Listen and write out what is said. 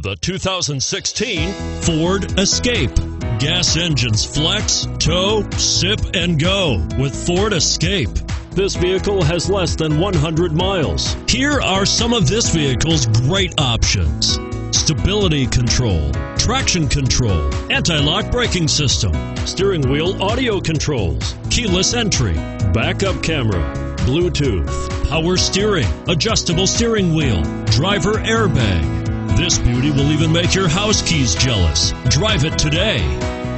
The 2016 Ford Escape. Gas engines flex, tow, sip, and go with Ford Escape. This vehicle has less than 100 miles. Here are some of this vehicle's great options: stability control, traction control, anti-lock braking system, steering wheel audio controls, keyless entry, backup camera, Bluetooth, power steering, adjustable steering wheel, driver airbag. This beauty will even make your house keys jealous. Drive it today.